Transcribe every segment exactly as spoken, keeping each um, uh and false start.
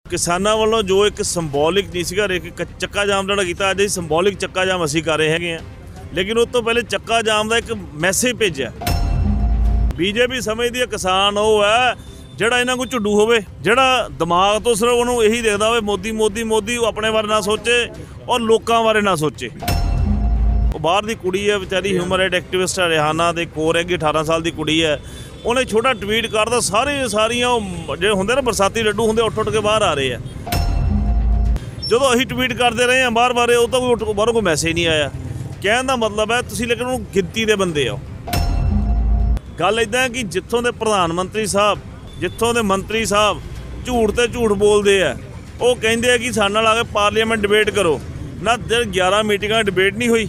ਕਿਸਾਨਾਂ ਵੱਲੋਂ ਜੋ ਇੱਕ ਸਿੰਬੋਲਿਕ ਨਹੀਂ ਸੀਗਾ ਇੱਕ ਚੱਕਾ ਜਾਮ ਜਿਹੜਾ ਕੀਤਾ ਅੱਜ ਸਿੰਬੋਲਿਕ ਚੱਕਾ ਜਾਮ ਅਸੀਂ ਕਰ ਰਹੇ ਹੈਗੇ ਆ ਲੇਕਿਨ ਉਸ ਤੋਂ ਪਹਿਲੇ ਚੱਕਾ ਜਾਮ ਦਾ ਇੱਕ ਮੈਸੇਜ ਭੇਜਿਆ। ਬੀਜੇਪੀ ਸਮਝਦੀ ਹੈ ਕਿਸਾਨ ਉਹ ਹੈ ਜਿਹੜਾ ਇਹਨਾਂ ਕੋਲ ਝੁੱਡੂ ਹੋਵੇ, ਜਿਹੜਾ ਦਿਮਾਗ ਤੋਂ ਸਿਰਫ ਉਹਨੂੰ ਇਹੀ ਦੇਖਦਾ ਹੋਵੇ ਮੋਦੀ ਮੋਦੀ ਮੋਦੀ, ਉਹ ਆਪਣੇ ਬਾਰੇ ਨਾ ਸੋਚੇ ਔਰ ਲੋਕਾਂ ਬਾਰੇ ਨਾ ਸੋਚੇ। ਉਹ ਬਾਹਰ ਦੀ ਕੁੜੀ ਹੈ ਵਿਚਾਰੀ, ਹਿਊਮਨ ਰਾਈਟ ਐਕਟਿਵਿਸਟ ਹੈ, ਰਿਹਾਨਾ ਦੇ ਕੋਰ ਹੈਗੀ, ਅਠਾਰਾਂ ਸਾਲ ਦੀ ਕੁੜੀ ਹੈ। ਉਹਨੇ ਛੋਟਾ ਟਵੀਟ ਕਰਦਾ, ਸਾਰੇ ਸਾਰੀਆਂ ਉਹ ਜਿਹੜੇ ਹੁੰਦੇ ਨਾ ਬਰਸਾਤੀ ਲੱਡੂ ਹੁੰਦੇ ਉੱਠ ਉੱਠ ਕੇ ਬਾਹਰ ਆ ਰਹੇ ਆ। ਜਦੋਂ ਅਸੀਂ ਟਵੀਟ ਕਰਦੇ ਰਹੇ ਹਾਂ ਬਾਹਰ ਬਾਰੇ, ਉਹ ਤਾਂ ਕੋਈ ਬਾਹਰੋਂ ਕੋਈ ਮੈਸੇਜ ਨਹੀਂ ਆਇਆ। ਕਹਿਣ ਦਾ ਮਤਲਬ ਹੈ ਤੁਸੀਂ ਲੇਕਿਨ ਉਹ ਗਿਣਤੀ ਦੇ ਬੰਦੇ ਹੋ। ਗੱਲ ਇੱਦਾਂ ਹੈ ਕਿ ਜਿੱਥੋਂ ਦੇ ਪ੍ਰਧਾਨ ਮੰਤਰੀ ਸਾਹਿਬ, ਜਿੱਥੋਂ ਦੇ ਮੰਤਰੀ ਸਾਹਿਬ ਝੂਠ ਤੇ ਝੂਠ ਬੋਲਦੇ ਆ, ਉਹ ਕਹਿੰਦੇ ਆ ਕਿ ਸਾਡੇ ਨਾਲ ਆ ਕੇ ਪਾਰਲੀਮੈਂਟ ਡਿਬੇਟ ਕਰੋ। ਨਾ ਗਿਆਰਾਂ ਮੀਟਿੰਗਾਂ ਡਿਬੇਟ ਨਹੀਂ ਹੋਈ।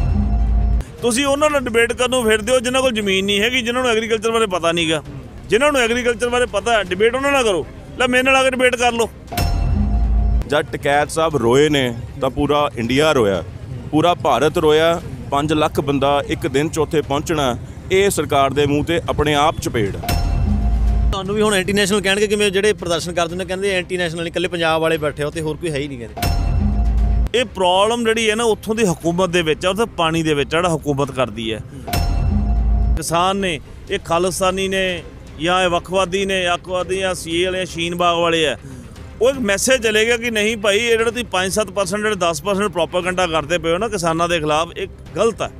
ਤੁਸੀਂ ਉਹਨਾਂ ਨਾਲ ਡਿਬੇਟ ਕਰਨ ਨੂੰ ਫਿਰਦੇ ਹੋ ਜਿਨ੍ਹਾਂ ਕੋਲ ਜ਼ਮੀਨ ਨਹੀਂ ਹੈਗੀ, ਜਿਨ੍ਹਾਂ ਨੂੰ ਐਗਰੀਕਲਚਰ ਬਾਰੇ ਪਤਾ ਨਹੀਂ ਗਾ। ਜਿਨ੍ਹਾਂ ਨੂੰ ਐਗਰੀਕਲਚਰ ਬਾਰੇ ਪਤਾ ਡਿਬੇਟ ਉਹਨਾਂ ਨਾਲ ਕਰੋ। ਲੈ ਮੇਰੇ ਨਾਲ ਆ ਕੇ ਡਿਬੇਟ ਕਰ ਲਓ। ਜਦ ਟਕੈਤ ਸਾਹਿਬ ਰੋਏ ਨੇ ਤਾਂ ਪੂਰਾ ਇੰਡੀਆ ਰੋਇਆ, ਪੂਰਾ ਭਾਰਤ ਰੋਇਆ। ਪੰਜ ਲੱਖ ਬੰਦਾ ਇੱਕ ਦਿਨ 'ਚ ਉੱਥੇ ਪਹੁੰਚਣਾ, ਇਹ ਸਰਕਾਰ ਦੇ ਮੂੰਹ ਤੇ ਆਪਣੇ ਆਪ ਚਪੇੜ। ਤੁਹਾਨੂੰ ਵੀ ਹੁਣ ਐਂਟੀ ਨੈਸ਼ਨਲ ਕਹਿਣਗੇ, ਕਿਵੇਂ ਜਿਹੜੇ ਪ੍ਰਦਰਸ਼ਨ ਕਰਦੇ ਨੇ ਕਹਿੰਦੇ ਐਂਟੀ ਨੈਸ਼ਨਲ ਨਹੀਂ, ਇਕੱਲੇ ਪੰਜਾਬ ਵਾਲੇ ਬੈਠੇ ਹੋ ਤੇ ਹੋਰ ਕੋਈ ਹੈ ਹੀ ਨਹੀਂ ਕਹਿੰਦੇ। ਇਹ ਪ੍ਰੋਬਲਮ ਜਿਹੜੀ ਹੈ ਨਾ ਉੱਥੋਂ ਦੀ ਹਕੂਮਤ ਦੇ ਵਿੱਚ ਆ, ਉੱਥੇ ਪਾਣੀ ਦੇ ਵਿੱਚ ਜਿਹੜਾ ਹਕੂਮਤ ਕਰਦੀ ਹੈ। ਕਿਸਾਨ ਨੇ, ਇਹ ਖਾਲਿਸਤਾਨੀ ਨੇ ਜਾਂ ਇਹ ਵੱਖਵਾਦੀ ਨੇ, ਅੱਖਵਾਦੀ ਜਾਂ ਸੀ ਏ ਵਾਲੇ ਸ਼ੀਨ ਬਾਗ ਵਾਲੇ ਆ। ਉਹ ਇੱਕ ਮੈਸੇਜ ਚਲੇਗਾ ਕਿ ਨਹੀਂ ਭਾਈ, ਇਹ ਜਿਹੜਾ ਤੁਸੀਂ ਪੰਜ ਸੱਤ ਪਰਸੈਂਟ ਜਿਹੜੇ ਦਸ ਪਰਸੈਂਟ ਪ੍ਰੋਪਾਗੈਂਡਾ ਕਰਦੇ ਪਏ ਹੋ ਨਾ ਕਿਸਾਨਾਂ ਦੇ ਖਿਲਾਫ, ਇਹ ਗਲਤ ਹੈ।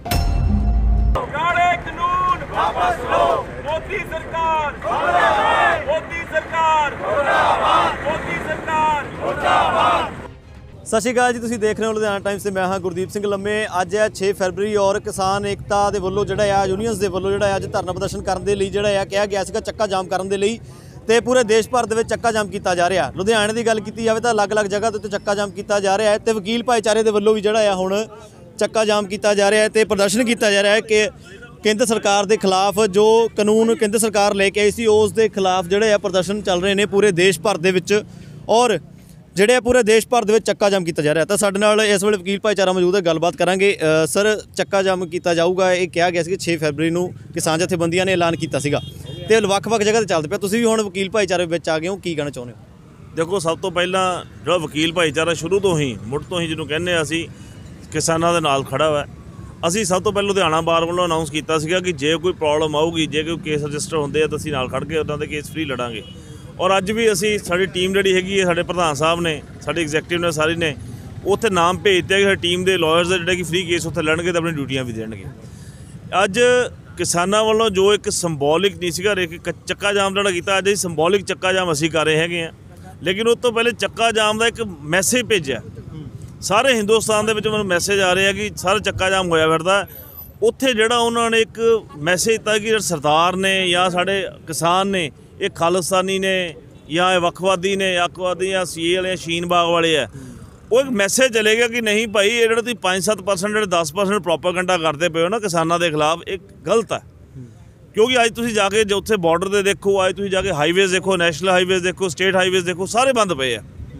ਕਾਲੇ ਕਾਨੂੰਨ ਵਾਪਸ ਲਓ, ਮੋਦੀ ਸਰਕਾਰ ਮੁਰਦਾਬਾਦ, ਮੋਦੀ ਸਰਕਾਰ ਮੁਰਦਾਬਾਦ, ਮੋਦੀ ਸਰਕਾਰ ਮੁਰਦਾਬਾਦ। ਸਤਿ ਸ਼੍ਰੀ ਅਕਾਲ ਜੀ, ਤੁਸੀਂ ਦੇਖ ਰਹੇ ਹੋ ਲੁਧਿਆਣਾ ਟਾਈਮਸ ਤੇ ਮੈਂ ਹਾਂ ਗੁਰਦੀਪ ਸਿੰਘ ਲੰਮੇ। ਅੱਜ ਹੈ ਛੇ ਫਰਵਰੀ ਔਰ ਕਿਸਾਨ ਏਕਤਾ ਦੇ ਵੱਲੋਂ ਜਿਹੜਾ ਆ ਯੂਨੀਅਨਸ ਦੇ ਵੱਲੋਂ ਜਿਹੜਾ ਅੱਜ ਧਰਨਾ ਪ੍ਰਦਰਸ਼ਨ ਕਰਨ ਦੇ ਲਈ ਜਿਹੜਾ ਆ ਕਿਹਾ ਗਿਆ ਸੀਗਾ ਚੱਕਾ ਜਾਮ ਕਰਨ ਦੇ ਲਈ, ਤੇ ਪੂਰੇ ਦੇਸ਼ ਭਰ ਦੇ ਵਿੱਚ ਚੱਕਾ ਜਾਮ ਕੀਤਾ ਜਾ ਰਿਹਾ। ਲੁਧਿਆਣੇ ਦੀ ਗੱਲ ਕੀਤੀ ਜਾਵੇ ਤਾਂ ਅਲੱਗ-ਅਲੱਗ ਜਗ੍ਹਾ ਦੇ ਉੱਤੇ ਚੱਕਾ ਜਾਮ ਕੀਤਾ ਜਾ ਰਿਹਾ ਹੈ ਤੇ ਵਕੀਲ ਭਾਈਚਾਰੇ ਦੇ ਵੱਲੋਂ ਵੀ ਜਿਹੜਾ ਆ ਹੁਣ ਚੱਕਾ ਜਾਮ ਕੀਤਾ ਜਾ ਰਿਹਾ ਹੈ ਤੇ ਪ੍ਰਦਰਸ਼ਨ ਕੀਤਾ ਜਾ ਰਿਹਾ ਹੈ ਕਿ ਕੇਂਦਰ ਸਰਕਾਰ ਦੇ ਖਿਲਾਫ ਜੋ ਕਾਨੂੰਨ ਕੇਂਦਰ ਸਰਕਾਰ ਲੈ ਕੇ ਆਈ ਸੀ ਉਸ ਦੇ ਖਿਲਾਫ ਜਿਹੜੇ ਆ ਪ੍ਰਦਰਸ਼ਨ ਚੱਲ ਰਹੇ ਨੇ ਪੂਰੇ ਦੇਸ਼ ਭਰ ਦੇ ਵਿੱਚ ਔਰ ਜਿਹੜੇ ਪੂਰੇ ਦੇਸ਼ ਭਰ ਦੇ ਵਿੱਚ ਚੱਕਾ ਜਾਮ ਕੀਤਾ ਜਾ ਰਿਹਾ। ਤਾਂ ਸਾਡੇ ਨਾਲ ਇਸ ਵੇਲੇ ਵਕੀਲ ਭਾਈਚਾਰਾ ਮੌਜੂਦ ਹੈ, ਗੱਲਬਾਤ ਕਰਾਂਗੇ। ਸਰ, ਚੱਕਾ ਜਾਮ ਕੀਤਾ ਜਾਊਗਾ, ਇਹ ਕਿਹਾ ਗਿਆ ਸੀ ਕਿ ਛੇ ਫਰਵਰੀ ਨੂੰ ਕਿਸਾਨ ਜਥੇਬੰਦੀਆਂ ਨੇ ਐਲਾਨ ਕੀਤਾ ਸੀਗਾ ਤੇ ਵੱਖ-ਵੱਖ ਜਗ੍ਹਾ ਤੇ ਚੱਲਦੇ ਪਿਆ। ਤੁਸੀਂ ਵੀ ਹੁਣ ਵਕੀਲ ਭਾਈਚਾਰੇ ਵਿੱਚ ਆ ਗਏ ਹੋ, ਕੀ ਕਹਿਣਾ ਚਾਹੁੰਦੇ ਹੋ? ਦੇਖੋ, ਸਭ ਤੋਂ ਪਹਿਲਾਂ ਜਿਹੜਾ ਵਕੀਲ ਭਾਈਚਾਰਾ ਸ਼ੁਰੂ ਤੋਂ ਹੀ ਮੁੱਢ ਤੋਂ ਹੀ ਜਿਹਨੂੰ ਕਹਿੰਦੇ ਅਸੀਂ ਕਿਸਾਨਾਂ ਦੇ ਨਾਲ ਖੜਾ ਹੋਇਆ। ਅਸੀਂ ਸਭ ਤੋਂ ਪਹਿਲਾਂ ਲੁਧਿਆਣਾ ਬਾਰ ਵੱਲੋਂ ਅਨਾਊਂਸ ਕੀਤਾ ਸੀਗਾ ਕਿ ਜੇ ਕੋਈ ਪ੍ਰੋਬਲਮ ਆਊਗੀ, ਜੇ ਕੋਈ ਕੇਸ ਰਜਿਸਟਰ ਹੁੰਦੇ ਆ ਤਾਂ ਅਸੀਂ ਨਾਲ ਖੜ ਕੇ ਉਹਨਾਂ ਦੇ ਕੇਸ ਫ੍ਰੀ ਲੜਾਂਗੇ। ਔਰ ਅੱਜ ਵੀ ਅਸੀਂ, ਸਾਡੀ ਟੀਮ ਜਿਹੜੀ ਹੈਗੀ ਹੈ, ਸਾਡੇ ਪ੍ਰਧਾਨ ਸਾਹਿਬ ਨੇ, ਸਾਡੇ ਐਗਜ਼ੈਕਟਿਵ ਨੇ, ਸਾਰੇ ਨੇ ਉੱਥੇ ਨਾਮ ਭੇਜ ਦਿੱਤੇ ਕਿ ਟੀਮ ਦੇ ਲਾਇਰਸ ਦੇ ਜਿਹੜੇ ਕਿ ਫ੍ਰੀ ਕੇਸ ਉੱਥੇ ਲੜਨਗੇ ਤਾਂ ਆਪਣੀ ਡਿਊਟੀਆਂ ਵੀ ਦੇਣਗੇ। ਅੱਜ ਕਿਸਾਨਾਂ ਵੱਲੋਂ ਜੋ ਇੱਕ ਸਿੰਬੋਲਿਕ ਨਹੀਂ ਸੀਗਾ ਇੱਕ ਚੱਕਾ ਜਾਮ ਜਿਹੜਾ ਕੀਤਾ, ਅੱਜ ਸਿੰਬੋਲਿਕ ਚੱਕਾ ਜਾਮ ਅਸੀਂ ਕਰ ਰਹੇ ਹੈਗੇ ਆ ਲੇਕਿਨ ਉਸ ਤੋਂ ਪਹਿਲੇ ਚੱਕਾ ਜਾਮ ਦਾ ਇੱਕ ਮੈਸੇਜ ਭੇਜਿਆ। ਸਾਰੇ ਹਿੰਦੁਸਤਾਨ ਦੇ ਵਿੱਚ ਮੈਨੂੰ ਮੈਸੇਜ ਆ ਰਿਹਾ ਕਿ ਸਾਰਾ ਚੱਕਾ ਜਾਮ ਹੋਇਆ ਫਿਰਦਾ। ਉੱਥੇ ਜਿਹੜਾ ਉਹਨਾਂ ਨੇ ਇੱਕ ਮੈਸੇਜ ਦਿੱਤਾ ਕਿ ਸਰਦਾਰ ਨੇ ਜਾਂ ਸਾਡੇ ਕਿਸਾਨ ਨੇ, ਇਹ ਖਾਲਿਸਤਾਨੀ ਨੇ ਜਾਂ ਇਹ ਵੱਖਵਾਦੀ ਨੇ, ਅੱਖਵਾਦੀ ਜਾਂ ਸੀ ਏ ਵਾਲੇ ਸ਼ੀਨ ਬਾਗ ਵਾਲੇ ਆ। ਉਹ ਇੱਕ ਮੈਸੇਜ ਚਲੇਗਾ ਕਿ ਨਹੀਂ ਭਾਈ, ਇਹ ਜਿਹੜਾ ਤੁਸੀਂ ਪੰਜ ਸੱਤ ਪਰਸੈਂਟ ਜਿਹੜੇ ਦਸ ਪਰਸੈਂਟ ਪ੍ਰੋਪਾਗੈਂਡਾ ਕਰਦੇ ਪਏ ਹੋ ਨਾ ਕਿਸਾਨਾਂ ਦੇ ਖਿਲਾਫ, ਇਹ ਗਲਤ ਹੈ। ਕਿਉਂਕਿ ਅੱਜ ਤੁਸੀਂ ਜਾ ਕੇ ਜੋ ਉੱਥੇ ਬਾਰਡਰ 'ਤੇ ਦੇਖੋ, ਅੱਜ ਤੁਸੀਂ ਜਾ ਕੇ ਹਾਈਵੇਜ਼ ਦੇਖੋ, ਨੈਸ਼ਨਲ ਹਾਈਵੇਜ਼ ਦੇਖੋ, ਸਟੇਟ ਹਾਈਵੇਜ਼ ਦੇਖੋ, ਸਾਰੇ ਬੰਦ ਪਏ ਆ।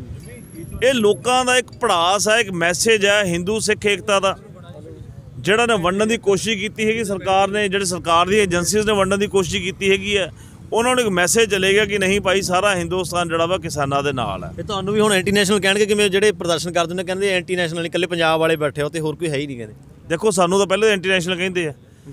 ਇਹ ਲੋਕਾਂ ਦਾ ਇੱਕ ਪੜਾਸ ਹੈ, ਇੱਕ ਮੈਸੇਜ ਹੈ ਹਿੰਦੂ ਸਿੱਖ ਏਕਤਾ ਦਾ, ਜਿਹੜਾ ਨੇ ਵੰਡਣ ਦੀ ਕੋਸ਼ਿਸ਼ ਕੀਤੀ ਹੈਗੀ ਸਰਕਾਰ ਨੇ, ਜਿਹੜੇ ਸਰਕਾਰ ਦੀ ਏਜੰਸੀਜ਼ ਨੇ ਵੰਡਣ ਦੀ ਕੋਸ਼ਿਸ਼ ਕੀਤੀ ਹੈਗੀ ਹੈ। ਉਹਨਾਂ ਨੂੰ ਇੱਕ ਮੈਸੇਜ ਚਲੇਗਾ ਕਿ ਨਹੀਂ ਭਾਈ, ਸਾਰਾ ਹਿੰਦੁਸਤਾਨ ਜਿਹੜਾ ਵਾ ਕਿਸਾਨਾਂ ਦੇ ਨਾਲ ਹੈ। ਇਹ ਤੁਹਾਨੂੰ ਵੀ ਹੁਣ ਐਂਟੀ ਨੈਸ਼ਨਲ ਕਹਿਣਗੇ, ਕਿਵੇਂ ਜਿਹੜੇ ਪ੍ਰਦਰਸ਼ਨ ਕਰਦੇ ਨੇ ਕਹਿੰਦੇ ਐਂਟੀ ਨੈਸ਼ਨਲ ਨਹੀਂ, ਇਕੱਲੇ ਪੰਜਾਬ ਵਾਲੇ ਬੈਠੇ ਹੋ ਤੇ ਹੋਰ ਕੋਈ ਹੈ ਹੀ ਨਹੀਂ ਕਹਿੰਦੇ। ਦੇਖੋ, ਸਾਨੂੰ ਤਾਂ ਪਹਿਲੇ ਐਂਟੀ ਨੈਸ਼ਨਲ ਕਹਿੰਦੇ ਆ।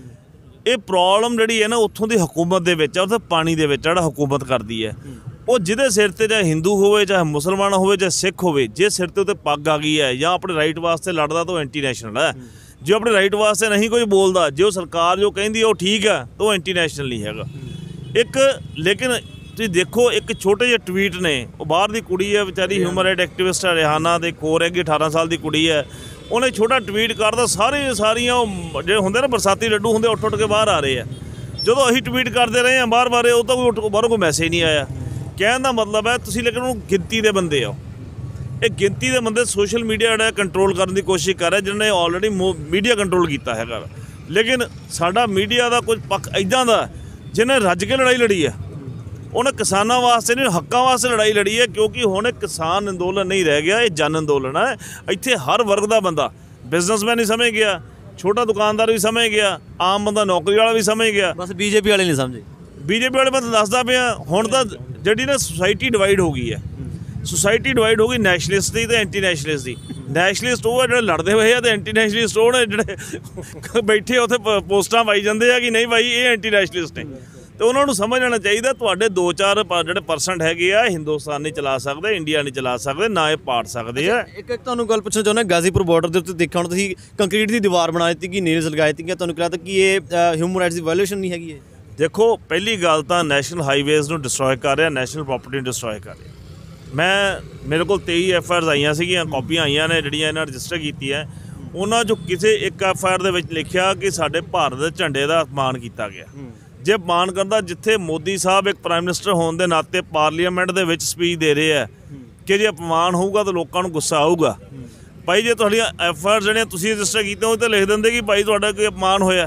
ਇਹ ਪ੍ਰੋਬਲਮ ਜਿਹੜੀ ਹੈ ਨਾ ਉੱਥੋਂ ਦੀ ਹਕੂਮਤ ਦੇ ਵਿੱਚ ਆ, ਉੱਥੇ ਪਾਣੀ ਦੇ ਵਿੱਚ ਜਿਹੜਾ ਹਕੂਮਤ ਕਰਦੀ ਹੈ। ਉਹ ਜਿਹਦੇ ਸਿਰ 'ਤੇ ਚਾਹੇ ਹਿੰਦੂ ਹੋਵੇ, ਚਾਹੇ ਮੁਸਲਮਾਨ ਹੋਵੇ, ਚਾਹੇ ਸਿੱਖ ਹੋਵੇ, ਜੇ ਸਿਰ 'ਤੇ ਉੱਤੇ ਪੱਗ ਆ ਗਈ ਹੈ ਜਾਂ ਆਪਣੇ ਰਾਈਟ ਵਾਸਤੇ ਲੜਦਾ ਤਾਂ ਉਹ ਐਂਟੀ ਨੈਸ਼ਨਲ ਹੈ। ਜੇ ਆਪਣੇ ਰਾਈਟ ਵਾਸਤੇ ਨਹੀਂ ਕੁਝ ਬੋਲਦਾ, ਜੇ ਉਹ ਸਰਕਾਰ ਜੋ ਕਹਿੰਦੀ ਉਹ ਠੀਕ ਹੈ, ਤਾਂ ਉਹ ਐਂਟੀ ਨੈਸ਼ਨਲ ਨਹੀਂ ਹੈਗਾ। ਇੱਕ ਲੇਕਿਨ ਤੁਸੀਂ ਦੇਖੋ, ਇੱਕ ਛੋਟੇ ਜਿਹੇ ਟਵੀਟ ਨੇ, ਉਹ ਬਾਹਰ ਦੀ ਕੁੜੀ ਹੈ ਵਿਚਾਰੀ, ਹਿਊਮਨ ਰਾਈਟ ਐਕਟਿਵਿਸਟ ਹੈ, ਰਿਹਾਨਾ ਦੇ ਕੋਰ ਹੈਗੀ, ਅਠਾਰਾਂ ਸਾਲ ਦੀ ਕੁੜੀ ਹੈ। ਉਹਨੇ ਛੋਟਾ ਟਵੀਟ ਕਰਦਾ, ਸਾਰੇ ਸਾਰੀਆਂ ਉਹ ਜਿਹੜੇ ਹੁੰਦੇ ਨਾ ਬਰਸਾਤੀ ਲੱਡੂ ਹੁੰਦੇ ਉੱਠ ਉੱਠ ਕੇ ਬਾਹਰ ਆ ਰਹੇ ਆ। ਜਦੋਂ ਅਸੀਂ ਟਵੀਟ ਕਰਦੇ ਰਹੇ ਹਾਂ ਬਾਹਰ ਬਾਰੇ, ਉਹ ਤਾਂ ਕੋਈ ਬਾਹਰੋਂ ਕੋਈ ਮੈਸੇਜ ਨਹੀਂ ਆਇਆ। ਕਹਿਣ ਦਾ ਮਤਲਬ ਹੈ ਤੁਸੀਂ ਲੇਕਿਨ ਉਹ ਗਿਣਤੀ ਦੇ ਬੰਦੇ ਹੋ। ਇਹ ਗਿਣਤੀ ਦੇ ਬੰਦੇ ਸੋਸ਼ਲ ਮੀਡੀਆ ਜਿਹੜਾ ਕੰਟਰੋਲ ਕਰਨ ਦੀ ਕੋਸ਼ਿਸ਼ ਕਰ ਰਿਹਾ, ਜਿਹਨਾਂ ਨੇ ਆਲਰੇਡੀ ਮੀਡੀਆ ਕੰਟਰੋਲ ਕੀਤਾ ਹੈਗਾ। ਲੇਕਿਨ ਸਾਡਾ ਮੀਡੀਆ ਦਾ ਕੁਝ ਪੱਖ ਇੱਦਾਂ ਦਾ ਜਿਹਨੇ ਰੱਜ ਕੇ ਲੜਾਈ ਲੜੀ ਹੈ। ਉਹਨੇ ਕਿਸਾਨਾਂ ਵਾਸਤੇ ਨਹੀਂ, ਹੱਕਾਂ ਵਾਸਤੇ ਲੜਾਈ ਲੜੀ ਹੈ। ਕਿਉਂਕਿ ਹੁਣ ਇਹ ਕਿਸਾਨ ਅੰਦੋਲਨ ਨਹੀਂ ਰਹਿ ਗਿਆ, ਇਹ ਜਨ ਅੰਦੋਲਨ ਹੈ। ਇੱਥੇ ਹਰ ਵਰਗ ਦਾ ਬੰਦਾ, ਬਿਜ਼ਨਸਮੈਨ ਵੀ ਸਮਝ ਗਿਆ, ਛੋਟਾ ਦੁਕਾਨਦਾਰ ਵੀ ਸਮਝ ਗਿਆ, ਆਮ ਬੰਦਾ ਨੌਕਰੀ ਵਾਲਾ ਵੀ ਸਮਝ ਗਿਆ। ਬਸ ਬੀਜੇਪੀ ਵਾਲੇ ਨਹੀਂ ਸਮਝੇ। ਬੀਜੇਪੀ ਵਾਲੇ ਮੈਂ ਦੱਸਦਾ ਪਿਆ, ਹੁਣ ਤਾਂ ਜਿਹੜੀ ਨਾ ਸੁਸਾਇਟੀ ਡਿਵਾਈਡ ਹੋ ਗਈ ਹੈ। ਸੁਸਾਇਟੀ ਡਿਵਾਈਡ ਹੋ ਗਈ ਨੈਸ਼ਨਲਿਸਟ ਦੀ ਤੇ ਐਂਟੀ ਨੈਸ਼ਨਲਿਸਟ ਦੀ। ਨੈਸ਼ਨਲਿਸਟ ਉਹ ਆ ਜਿਹੜੇ ਲੜਦੇ ਹੋਏ ਆ ਤੇ ਐਂਟੀ ਨੈਸ਼ਨਲਿਸਟ ਉਹ ਨੇ ਜਿਹੜੇ ਬੈਠੇ ਉੱਥੇ ਪੋਸਟਾਂ ਪਾਈ ਜਾਂਦੇ ਆ ਕਿ ਨਹੀਂ ਭਾਈ ਇਹ ਐਂਟੀ ਨੈਸ਼ਨਲਿਸਟ ਨੇ। ਤੇ ਉਹਨਾਂ ਨੂੰ ਸਮਝ ਆਉਣਾ ਚਾਹੀਦਾ ਤੁਹਾਡੇ ਦੋ ਚਾਰ ਜਿਹੜੇ ਪਰਸੈਂਟ ਹੈਗੇ ਆ ਹਿੰਦੁਸਤਾਨ ਨਹੀਂ ਚਲਾ ਸਕਦੇ, ਇੰਡੀਆ ਨਹੀਂ ਚਲਾ ਸਕਦੇ, ਨਾ ਇਹ ਪਾੜ ਸਕਦੇ ਆ। ਇੱਕ ਇੱਕ ਤੁਹਾਨੂੰ ਗੱਲ ਪੁੱਛਣਾ ਚਾਹੁੰਦਾ, ਗਾਜ਼ੀਪੁਰ ਬਾਰਡਰ ਦੇ ਉੱਤੇ ਦੇਖਿਆ ਹੁਣ ਤੁਸੀਂ ਕੰਕਰੀਟ ਦੀ ਦੀਵਾਰ ਬਣਾ ਦਿੱਤੀ ਕਿ ਨੇਲਸ ਲਗਾਏ ਦਿੱਤੀਆਂ, ਤੁਹਾਨੂੰ ਕਿਹਾ ਤਾਂ ਕਿ ਇਹ ਹਿਊਮਨ ਰਾਈਟਸ ਦੀ ਵਾਇਓਲੇਸ਼ਨ ਨਹੀਂ ਹੈਗੀ? ਇਹ ਦੇਖੋ ਪਹਿਲੀ ਗੱਲ ਤਾਂ ਨੈਸ਼ਨਲ ਹਾਈਵੇਜ਼ ਨੂੰ ਡਿਸਟਰੋਏ ਕਰ ਰਿਹਾ, ਨੈਸ਼ਨਲ ਪ੍ਰਾਪਰਟੀ ਨੂੰ ਡਿਸਟਰੋਏ ਕਰ ਰਿਹਾ। ਮੈਂ ਮੇਰੇ ਕੋਲ ਤੇਈ ਐਫ ਆਈ ਆਰਸ ਆਈਆਂ ਸੀਗੀਆਂ, ਕਾਪੀਆਂ ਆਈਆਂ ਨੇ ਜਿਹੜੀਆਂ ਇਹਨਾਂ ਰਜਿਸਟਰ ਕੀਤੀ ਹੈ। ਉਹਨਾਂ 'ਚੋਂ ਕਿਸੇ ਇੱਕ ਐਫ ਆਈ ਆਰ ਦੇ ਵਿੱਚ ਲਿਖਿਆ ਕਿ ਸਾਡੇ ਭਾਰਤ ਦੇ ਝੰਡੇ ਦਾ ਅਪਮਾਨ ਕੀਤਾ ਗਿਆ। ਜੇ ਅਪਮਾਨ ਕਰਦਾ, ਜਿੱਥੇ ਮੋਦੀ ਸਾਹਿਬ ਇੱਕ ਪ੍ਰਾਈਮ ਮਿਨਿਸਟਰ ਹੋਣ ਦੇ ਨਾਤੇ ਪਾਰਲੀਮੈਂਟ ਦੇ ਵਿੱਚ ਸਪੀਚ ਦੇ ਰਹੇ ਆ ਕਿ ਜੇ ਅਪਮਾਨ ਹੋਊਗਾ ਤਾਂ ਲੋਕਾਂ ਨੂੰ ਗੁੱਸਾ ਆਊਗਾ। ਭਾਈ ਜੇ ਤੁਹਾਡੀਆਂ ਐਫ ਆਈ ਆਰ ਜਿਹੜੀਆਂ ਤੁਸੀਂ ਰਜਿਸਟਰ ਕੀਤੀਆਂ ਉਹ ਤਾਂ ਲਿਖ ਦਿੰਦੇ ਕਿ ਭਾਈ ਤੁਹਾਡਾ ਕੋਈ ਅਪਮਾਨ ਹੋਇਆ।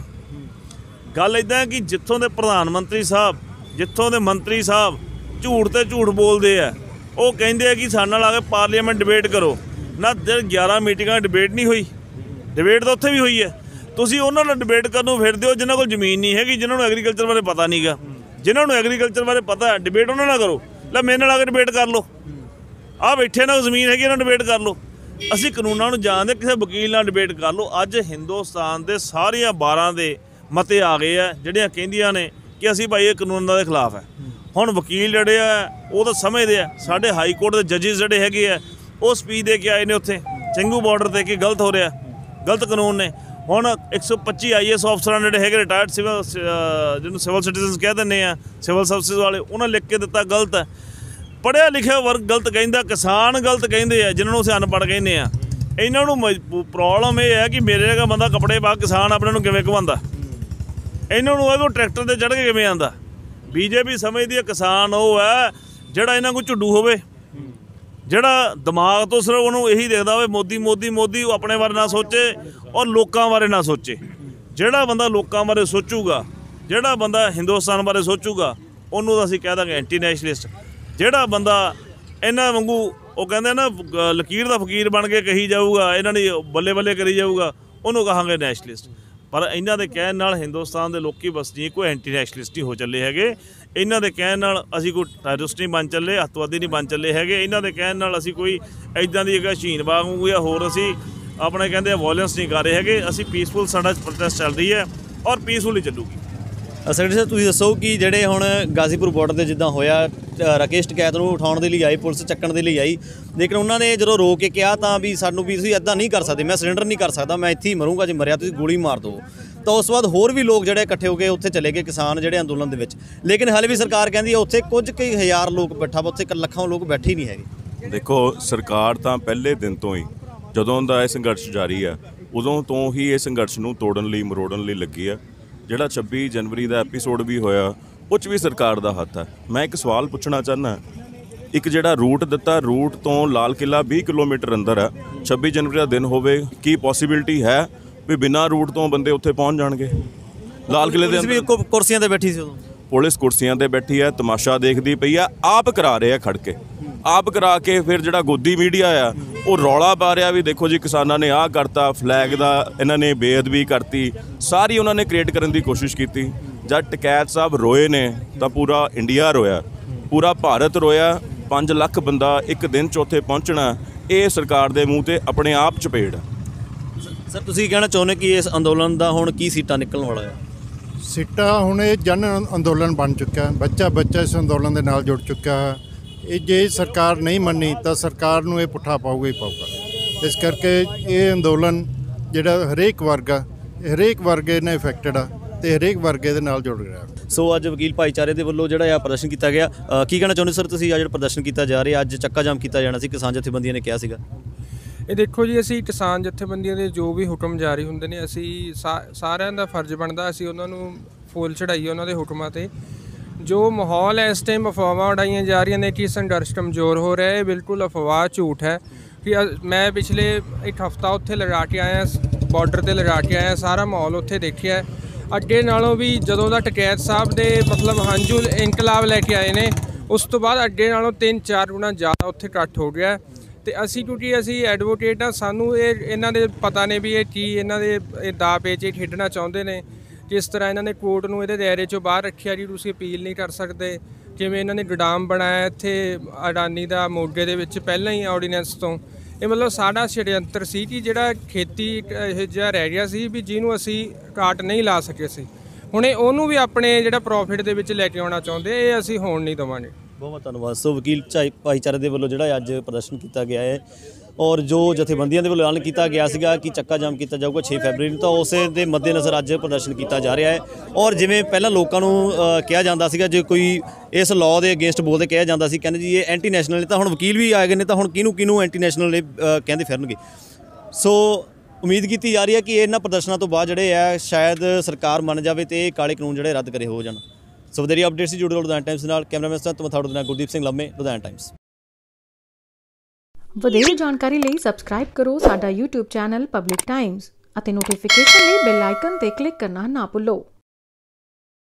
ਗੱਲ ਇੱਦਾਂ ਹੈ ਕਿ ਜਿੱਥੋਂ ਦੇ ਪ੍ਰਧਾਨ ਮੰਤਰੀ ਸਾਹਿਬ, ਜਿੱਥੋਂ ਦੇ ਮੰਤਰੀ ਸਾਹਿਬ ਝੂਠ ਤੇ ਝੂਠ ਬੋਲਦੇ ਆ, ਉਹ ਕਹਿੰਦੇ ਆ ਕਿ ਸਾਡੇ ਨਾਲ ਆ ਕੇ ਪਾਰਲੀਮੈਂਟ ਡਿਬੇਟ ਕਰੋ ਨਾ। ਗਿਆਰਾਂ ਮੀਟਿੰਗਾਂ ਡਿਬੇਟ ਨਹੀਂ ਹੋਈ, ਡਿਬੇਟ ਤਾਂ ਉੱਥੇ ਵੀ ਹੋਈ ਹੈ। ਤੁਸੀਂ ਉਹਨਾਂ ਨਾਲ ਡਿਬੇਟ ਕਰਨ ਨੂੰ ਫਿਰਦੇ ਹੋ ਜਿਨ੍ਹਾਂ ਕੋਲ ਜ਼ਮੀਨ ਨਹੀਂ ਹੈਗੀ, ਜਿਨ੍ਹਾਂ ਨੂੰ ਐਗਰੀਕਲਚਰ ਬਾਰੇ ਪਤਾ ਨਹੀਂ ਗਾ। ਜਿਨ੍ਹਾਂ ਨੂੰ ਐਗਰੀਕਲਚਰ ਬਾਰੇ ਪਤਾ ਹੈ ਡਿਬੇਟ ਉਹਨਾਂ ਨਾਲ ਕਰੋ। ਲੈ ਮੇਰੇ ਨਾਲ ਆ ਕੇ ਡਿਬੇਟ ਕਰ ਲਓ, ਆਹ ਬੈਠੇ ਨਾ ਜ਼ਮੀਨ ਹੈਗੀ ਇਹਨਾਂ ਡਿਬੇਟ ਕਰ ਲਓ। ਅਸੀਂ ਕਾਨੂੰਨਾਂ ਨੂੰ ਜਾਣਦੇ, ਕਿਸੇ ਵਕੀਲ ਨਾਲ ਡਿਬੇਟ ਕਰ ਲਓ। ਅੱਜ ਹਿੰਦੁਸਤਾਨ ਦੇ ਸਾਰੀਆਂ ਬਾਰਾਂ ਦੇ ਮਤੇ ਆ ਗਏ ਆ ਜਿਹੜੀਆਂ ਕਹਿੰਦੀਆਂ ਨੇ ਕਿ ਅਸੀਂ ਭਾਈ ਇਹ ਕਾਨੂੰਨਾਂ ਦੇ ਖਿਲਾਫ ਹੈ। ਹੁਣ ਵਕੀਲ ਜਿਹੜੇ ਆ ਉਹ ਤਾਂ ਸਮਝਦੇ ਆ। ਸਾਡੇ ਹਾਈ ਕੋਰਟ ਦੇ ਜੱਜਿਸ ਜਿਹੜੇ ਹੈਗੇ ਆ ਉਹ ਸਪੀਚ ਦੇ ਕੇ ਆਏ ਨੇ ਉੱਥੇ ਚੰਗੂ ਬਾਰਡਰ 'ਤੇ ਕਿ ਗਲਤ ਹੋ ਰਿਹਾ, ਗਲਤ ਕਾਨੂੰਨ ਨੇ। ਹੁਣ ਇੱਕ ਸੌ ਪੱਚੀ ਆਈ ਐਸ ਅਫਸਰਾਂ ਜਿਹੜੇ ਹੈਗੇ ਰਿਟਾਇਰਡ ਸਿਵਲ ਜਿਹਨੂੰ ਸਿਵਲ ਸਿਟੀਜ਼ਨਸ ਕਹਿ ਦਿੰਦੇ ਆ, ਸਿਵਲ ਸਰਵਿਸਿਜ਼ ਵਾਲੇ, ਉਹਨਾਂ ਲਿਖ ਕੇ ਦਿੱਤਾ ਗਲਤ ਹੈ। ਪੜ੍ਹਿਆ ਲਿਖਿਆ ਵਰਗ ਗਲਤ ਕਹਿੰਦਾ, ਕਿਸਾਨ ਗਲਤ ਕਹਿੰਦੇ ਆ ਜਿਹਨਾਂ ਨੂੰ ਅਸੀਂ ਅਨਪੜ੍ਹ ਕਹਿੰਦੇ ਆ। ਇਹਨਾਂ ਨੂੰ ਪ੍ਰੋਬਲਮ ਇਹ ਹੈ ਕਿ ਮੇਰੇ ਵਰਗਾ ਬੰਦਾ ਕੱਪੜੇ ਪਾ ਕਿਸਾਨ ਆਪਣੇ ਨੂੰ ਕਿਵੇਂ ਘੁਮਾਉਂਦਾ, ਇਹਨਾਂ ਨੂੰ ਇਹਨੂੰ ਟਰੈਕਟਰ 'ਤੇ ਚੜ੍ਹ ਕੇ ਕਿਵੇਂ ਆਉਂਦਾ। ਬੀਜੇਪੀ ਸਮਝਦੀ ਹੈ ਕਿਸਾਨ ਉਹ ਹੈ ਜਿਹੜਾ ਇਹਨਾਂ ਕੋਲ ਝੁੱਡੂ ਹੋਵੇ, ਜਿਹੜਾ ਦਿਮਾਗ ਤੋਂ ਸਿਰਫ ਉਹਨੂੰ ਇਹੀ ਦੇਖਦਾ ਹੋਵੇ ਮੋਦੀ ਮੋਦੀ ਮੋਦੀ, ਉਹ ਆਪਣੇ ਬਾਰੇ ਨਾ ਸੋਚੇ ਔਰ ਲੋਕਾਂ ਬਾਰੇ ਨਾ ਸੋਚੇ। ਜਿਹੜਾ ਬੰਦਾ ਲੋਕਾਂ ਬਾਰੇ ਸੋਚੂਗਾ, ਜਿਹੜਾ ਬੰਦਾ ਹਿੰਦੁਸਤਾਨ ਬਾਰੇ ਸੋਚੂਗਾ, ਉਹਨੂੰ ਤਾਂ ਅਸੀਂ ਕਹਿ ਦਾਂਗੇ ਐਂਟੀ ਨੈਸ਼ਨਲਿਸਟ। ਜਿਹੜਾ ਬੰਦਾ ਇਹਨਾਂ ਵਾਂਗੂ ਉਹ ਕਹਿੰਦੇ ਨਾ ਲਕੀਰ ਦਾ ਫਕੀਰ ਬਣ ਕੇ ਕਹੀ ਜਾਊਗਾ, ਇਹਨਾਂ ਨੇ ਬੱਲੇ ਬੱਲੇ ਕਰੀ ਜਾਊਗਾ, ਉਹਨੂੰ ਕਹਾਂਗੇ ਨੈਸ਼ਨਲਿਸਟ। ਪਰ ਇਹਨਾਂ ਦੇ ਕਹਿਣ ਨਾਲ ਹਿੰਦੁਸਤਾਨ ਦੇ ਲੋਕੀ ਵਸਨੀਕ ਕੋਈ ਐਂਟੀ ਨੈਸ਼ਨਲਿਸਟ ਹੀ ਹੋ ਚੱਲੇ ਹੈਗੇ। ਇਹਨਾਂ ਦੇ ਕਹਿਣ ਨਾਲ ਅਸੀਂ ਕੋਈ ਟੈਰਰਿਸਟ ਨਹੀਂ ਬਣ ਚੱਲੇ, ਅੱਤਵਾਦੀ ਨਹੀਂ ਬਣ ਚੱਲੇ ਹੈਗੇ। ਇਹਨਾਂ ਦੇ ਕਹਿਣ ਨਾਲ ਅਸੀਂ ਕੋਈ ਇੱਦਾਂ ਦੀ ਜਗ੍ਹਾ ਸ਼ਹੀਨ ਬਾਗ ਵਾਂਗੂ ਜਾਂ ਹੋਰ ਅਸੀਂ ਆਪਣੇ ਕਹਿੰਦੇ ਵਾਇਲੈਂਸ ਨਹੀਂ ਕਰ ਰਹੇ ਹੈਗੇ। ਅਸੀਂ ਪੀਸਫੁਲ ਸਾਡਾ ਪ੍ਰੋਟੈਸਟ ਚੱਲ ਰਹੀ ਹੈ ਔਰ ਪੀਸਫੁਲੀ ਚੱਲੂਗੀ। ਸੈਕਟਰੀ ਸਾਹਿਬ ਤੁਸੀਂ ਦੱਸੋ ਕਿ ਜਿਹੜੇ ਹੁਣ ਗਾਜ਼ੀਪੁਰ ਬਾਰਡਰ 'ਤੇ ਜਿੱਦਾਂ ਹੋਇਆ, ਰਾਕੇਸ਼ ਟਕੈਤ ਨੂੰ ਉਠਾਉਣ ਦੇ ਲਈ ਆਈ, ਪੁਲਿਸ ਚੱਕਣ ਦੇ ਲਈ ਆਈ, ਲੇਕਿਨ ਉਹਨਾਂ ਨੇ ਜਦੋਂ ਰੋਕ ਕੇ ਕਿਹਾ ਤਾਂ ਵੀ ਸਾਨੂੰ ਵੀ ਤੁਸੀਂ ਇੱਦਾਂ ਨਹੀਂ ਕਰ ਸਕਦੇ, ਮੈਂ ਸਰੈਂਡਰ ਨਹੀਂ ਕਰ ਸਕਦਾ, ਮੈਂ ਇੱਥੇ ਹੀ ਮਰੂੰਗਾ, ਜੇ ਮਰਿਆ ਤੁਸੀਂ ਗੋਲੀ ਮਾਰ ਦਿਓ। ਤਾਂ ਉਸ ਤੋਂ ਬਾਅਦ ਹੋਰ ਵੀ ਲੋਕ ਜਿਹੜੇ ਇਕੱਠੇ ਹੋ ਕੇ ਉੱਥੇ ਚਲੇ ਗਏ, ਕਿਸਾਨ ਜਿਹੜੇ ਅੰਦੋਲਨ ਦੇ ਵਿੱਚ। ਲੇਕਿਨ ਹਾਲੇ ਵੀ ਸਰਕਾਰ ਕਹਿੰਦੀ ਹੈ ਉੱਥੇ ਕੁਝ ਕਈ ਹਜ਼ਾਰ ਲੋਕ ਬੈਠਾ ਵਾ, ਉੱਥੇ ਲੱਖਾਂ ਲੋਕ ਬੈਠੇ ਹੀ ਨਹੀਂ ਹੈਗੇ। ਦੇਖੋ ਸਰਕਾਰ ਤਾਂ ਪਹਿਲੇ ਦਿਨ ਤੋਂ ਹੀ, ਜਦੋਂ ਦਾ ਇਹ ਸੰਘਰਸ਼ ਜਾਰੀ ਆ, ਉਦੋਂ ਤੋਂ ਹੀ ਇਹ ਸੰਘਰਸ਼ ਨੂੰ ਤੋੜਨ ਲਈ ਮਰੋੜਨ ਲਈ ਲੱਗੀ ਆ। ਜਿਹੜਾ ਛੱਬੀ ਜਨਵਰੀ ਦਾ ਐਪੀਸੋਡ ਵੀ ਹੋਇਆ, ਉਹ 'ਚ ਵੀ ਸਰਕਾਰ ਦਾ ਹੱਥ ਹੈ। ਮੈਂ ਇੱਕ ਸਵਾਲ ਪੁੱਛਣਾ ਚਾਹੁੰਦਾ, ਇੱਕ ਜਿਹੜਾ ਰੂਟ ਦਿੱਤਾ, ਰੂਟ ਤੋਂ ਲਾਲ ਕਿਲ੍ਹਾ ਵੀਹ ਕਿਲੋਮੀਟਰ ਅੰਦਰ ਹੈ, ਛੱਬੀ ਜਨਵਰੀ ਦਾ ਦਿਨ ਹੋਵੇ, ਕੀ ਪੋਸੀਬਿਲਿਟੀ ਹੈ ਵੀ ਬਿਨਾਂ ਰੂਟ ਤੋਂ ਬੰਦੇ ਉੱਥੇ ਪਹੁੰਚ ਜਾਣਗੇ? ਲਾਲ ਕਿਲ੍ਹੇ ਦੇ ਵੀ ਕੁਰਸੀਆਂ 'ਤੇ ਬੈਠੀ ਸੀ ਉਦੋਂ, ਪੁਲਿਸ ਕੁਰਸੀਆਂ 'ਤੇ ਬੈਠੀ ਹੈ, ਤਮਾਸ਼ਾ ਦੇਖਦੀ ਪਈ ਆ, ਆਪ ਕਰਾ ਰਹੇ ਆ ਖੜ ਕੇ, ਆਪ ਕਰਾ ਕੇ। ਫਿਰ ਜਿਹੜਾ ਗੋਦੀ ਮੀਡੀਆ ਆ ਉਹ ਰੌਲਾ ਪਾ ਰਿਹਾ ਵੀ ਦੇਖੋ ਜੀ ਕਿਸਾਨਾਂ ਨੇ ਆਹ ਕਰਤਾ, ਫਲੈਗ ਦਾ ਇਹਨਾਂ ਨੇ ਬੇਅਦਬੀ ਕਰਤੀ, ਸਾਰੀ ਉਹਨਾਂ ਨੇ ਕ੍ਰੀਏਟ ਕਰਨ ਦੀ ਕੋਸ਼ਿਸ਼ ਕੀਤੀ। ਜਦ ਟਕੈਤ ਸਾਹਿਬ ਰੋਏ ਨੇ ਤਾਂ ਪੂਰਾ ਇੰਡੀਆ ਰੋਇਆ, ਪੂਰਾ ਭਾਰਤ ਰੋਇਆ। ਪੰਜ ਲੱਖ ਬੰਦਾ ਇੱਕ ਦਿਨ 'ਚ ਉੱਥੇ ਪਹੁੰਚਣਾ, ਇਹ ਸਰਕਾਰ ਦੇ ਮੂੰਹ 'ਤੇ ਆਪਣੇ ਆਪ ਚਪੇੜ। ਸਰ ਤੁਸੀਂ ਕਹਿਣਾ ਚਾਹੁੰਦੇ ਕਿ ਇਸ ਅੰਦੋਲਨ ਦਾ ਹੁਣ ਕੀ ਸੀਟਾਂ ਨਿਕਲਣ ਵਾਲਾ ਹੈ? ਸੀਟਾਂ ਹੁਣ ਇਹ ਜਨ ਅੰਦੋਲਨ ਬਣ ਚੁੱਕਿਆ, ਬੱਚਾ ਬੱਚਾ ਇਸ ਅੰਦੋਲਨ ਦੇ ਨਾਲ ਜੁੜ ਚੁੱਕਿਆ ਹੈ। ਇਹ ਜੇ ਸਰਕਾਰ ਨਹੀਂ ਮੰਨੀ ਤਾਂ ਸਰਕਾਰ ਨੂੰ ਇਹ ਪੁੱਠਾ ਪਾਊਗਾ ਹੀ ਪਾਊਗਾ। ਇਸ ਕਰਕੇ ਇਹ ਅੰਦੋਲਨ ਜਿਹੜਾ ਹਰੇਕ ਵਰਗ ਆ, ਹਰੇਕ ਵਰਗ ਇਹਨਾਂ ਇਫੈਕਟਡ ਆ ਤੇ ਹਰੇਕ ਵਰਗ ਇਹਦੇ ਨਾਲ ਜੁੜ ਰਿਹਾ। ਸੋ ਅੱਜ ਵਕੀਲ ਭਾਈਚਾਰੇ ਦੇ ਵੱਲੋਂ ਜਿਹੜਾ ਆ ਪ੍ਰਦਰਸ਼ਨ ਕੀਤਾ ਗਿਆ, ਕੀ ਕਹਿਣਾ ਚਾਹੁੰਦੇ ਸਰ ਤੁਸੀਂ? ਆ ਜਿਹੜਾ ਪ੍ਰਦਰਸ਼ਨ ਕੀਤਾ ਜਾ ਰਿਹਾ, ਅੱਜ ਚੱਕਾ ਜਾਮ ਕੀਤਾ ਜਾਣਾ ਸੀ, ਕਿਸਾਨ ਜਥੇਬੰਦੀਆਂ ਨੇ ਕਿਹਾ ਸੀਗਾ। ਇਹ ਦੇਖੋ ਜੀ, ਅਸੀਂ ਕਿਸਾਨ ਜਥੇਬੰਦੀਆਂ ਦੇ ਜੋ ਵੀ ਹੁਕਮ ਜਾਰੀ ਹੁੰਦੇ ਨੇ, ਅਸੀਂ ਸਾ ਸਾਰਿਆਂ ਦਾ ਫਰਜ਼ ਬਣਦਾ ਅਸੀਂ ਉਹਨਾਂ ਨੂੰ ਫੁੱਲ ਚੜ੍ਹਾਈਏ ਉਹਨਾਂ ਦੇ ਹੁਕਮਾਂ 'ਤੇ। ਜੋ ਮਾਹੌਲ ਹੈ ਇਸ ਟਾਈਮ, ਅਫਵਾਹਾਂ ਉਡਾਈਆਂ ਜਾ ਰਹੀਆਂ ਨੇ ਕਿ ਸੰਘਰਸ਼ ਕਮਜ਼ੋਰ ਹੋ ਰਿਹਾ, ਇਹ ਬਿਲਕੁਲ ਅਫਵਾਹ, ਝੂਠ ਹੈ। ਕਿ ਮੈਂ ਪਿਛਲੇ ਇੱਕ ਹਫ਼ਤਾ ਉੱਥੇ ਲਗਾ ਕੇ ਆਇਆ, ਬਾਰਡਰ 'ਤੇ ਲਗਾ ਕੇ ਆਇਆ, ਸਾਰਾ ਮਾਹੌਲ ਉੱਥੇ ਦੇਖਿਆ। ਅੱਗੇ ਨਾਲੋਂ ਵੀ ਜਦੋਂ ਦਾ ਟਕੈਤ ਸਾਹਿਬ ਦੇ ਮਤਲਬ ਹੰਝੂ ਇਨਕਲਾਬ ਲੈ ਕੇ ਆਏ ਨੇ, ਉਸ ਤੋਂ ਬਾਅਦ ਅੱਗੇ ਨਾਲੋਂ ਤਿੰਨ ਚਾਰ ਗੁਣਾ ਜ਼ਿਆਦਾ ਉੱਥੇ ਇਕੱਠ ਹੋ ਗਿਆ। ਅਤੇ ਅਸੀਂ ਕਿਉਂਕਿ ਅਸੀਂ ਐਡਵੋਕੇਟ ਹਾਂ, ਸਾਨੂੰ ਇਹ ਇਹਨਾਂ ਦੇ ਪਤਾ ਨੇ ਵੀ ਇਹ ਕੀ ਇਹਨਾਂ ਦੇ ਇਹ ਦਾ ਪੇਚ ਖੇਡਣਾ ਚਾਹੁੰਦੇ ਨੇ। ਜਿਸ ਤਰ੍ਹਾਂ ਇਹਨਾਂ ਨੇ ਕੋਰਟ ਨੂੰ ਇਹਦੇ ਦਾਇਰੇ 'ਚੋਂ ਬਾਹਰ ਰੱਖਿਆ ਜੀ, ਤੁਸੀਂ ਅਪੀਲ ਨਹੀਂ ਕਰ ਸਕਦੇ, ਜਿਵੇਂ ਇਹਨਾਂ ਨੇ ਗੋਦਾਮ ਬਣਾਇਆ ਇੱਥੇ ਅਡਾਨੀ ਦਾ ਮੋਗੇ ਦੇ ਵਿੱਚ ਪਹਿਲਾਂ ਹੀ ਆਰਡੀਨੈਂਸ ਤੋਂ। ਇਹ ਮਤਲਬ ਸਾਡਾ ਛੜਯੰਤਰ ਸੀ ਕਿ ਜਿਹੜਾ ਖੇਤੀ ਇਹ ਜਿਹਾ ਰਹਿ ਗਿਆ ਸੀ ਵੀ ਜਿਹਨੂੰ ਅਸੀਂ ਕਾਟ ਨਹੀਂ ਲਾ ਸਕੇ ਸੀ, ਹੁਣ ਇਹ ਉਹਨੂੰ ਵੀ ਆਪਣੇ ਜਿਹੜਾ ਪ੍ਰੋਫਿਟ ਦੇ ਵਿੱਚ ਲੈ ਕੇ ਆਉਣਾ ਚਾਹੁੰਦੇ, ਇਹ ਅਸੀਂ ਹੋਣ ਨਹੀਂ ਦੇਵਾਂਗੇ। ਬਹੁਤ ਬਹੁਤ ਧੰਨਵਾਦ। ਸੋ ਵਕੀਲ ਝਾਈ ਭਾਈਚਾਰੇ ਦੇ ਵੱਲੋਂ ਜਿਹੜਾ ਅੱਜ ਪ੍ਰਦਰਸ਼ਨ ਕੀਤਾ ਗਿਆ ਹੈ ਔਰ ਜੋ ਜਥੇਬੰਦੀਆਂ ਦੇ ਵੱਲੋਂ ਐਲਾਨ ਕੀਤਾ ਗਿਆ ਸੀਗਾ ਕਿ ਚੱਕਾ ਜਾਮ ਕੀਤਾ ਜਾਊਗਾ ਛੇ ਫਰਵਰੀ ਨੂੰ, ਤਾਂ ਉਸੇ ਦੇ ਮੱਦੇਨਜ਼ਰ ਅੱਜ ਪ੍ਰਦਰਸ਼ਨ ਕੀਤਾ ਜਾ ਰਿਹਾ ਹੈ। ਔਰ ਜਿਵੇਂ ਪਹਿਲਾਂ ਲੋਕਾਂ ਨੂੰ ਅ, ਕਿਹਾ ਜਾਂਦਾ ਸੀਗਾ ਜੇ ਕੋਈ ਇਸ ਲਾਅ ਦੇ ਅਗੇਂਸਟ ਬੋਲਦੇ ਕਿਹਾ ਜਾਂਦਾ ਸੀ ਕਹਿੰਦੇ ਜੀ ਇਹ ਐਂਟੀ ਨੈਸ਼ਨਲ ਨੇ, ਤਾਂ ਹੁਣ ਵਕੀਲ ਵੀ ਆ ਗਏ ਨੇ, ਤਾਂ ਹੁਣ ਕਿਹਨੂੰ ਕਿਹਨੂੰ ਐਂਟੀ ਨੈਸ਼ਨਲ ਕਹਿੰਦੇ ਫਿਰਨਗੇ। ਸੋ ਉਮੀਦ ਕੀਤੀ ਜਾ ਰਹੀ ਹੈ ਕਿ ਇਹਨਾਂ ਪ੍ਰਦਰਸ਼ਨਾਂ ਤੋਂ ਬਾਅਦ ਜਿਹੜੇ ਆ ਸ਼ਾਇਦ ਸਰਕਾਰ ਮੰਨ ਜਾਵੇ ਤੇ ਇਹ ਕਾਲੇ ਕਾਨੂੰਨ ਜਿਹੜੇ ਰੱਦ ਕਰੇ ਹੋ ਜਾਣ। ਸੋ ਵਧੇਰੇ ਅਪਡੇਟਸ ਸੀ ਜੁੜੇ ਰਹੋ ਲੁਧਿਆਣਾ ਟਾਈਮਸ ਨਾਲ। ਕੈਮਰਾਮੈਨ ਸੰਤ ਮਥਾੜੂ ਦੇ ਨਾਲ ਗੁਰਦੀਪ ਸਿੰਘ ਲੰਮੇ, ਲੁਧਿਆਣਾ ਟਾਈਮਸ। ਵਧੇਰੇ ਜਾਣਕਾਰੀ ਲਈ ਸਬਸਕ੍ਰਾਈਬ ਕਰੋ ਸਾਡਾ YouTube ਚੈਨਲ ਪਬਲਿਕ ਟਾਈਮਸ ਅਤੇ ਨੋਟੀਫਿਕੇਸ਼ਨ ਲਈ ਬੈਲ ਆਈਕਨ ਤੇ ਕਲਿੱਕ ਕਰਨਾ ਨਾ ਭੁੱਲੋ।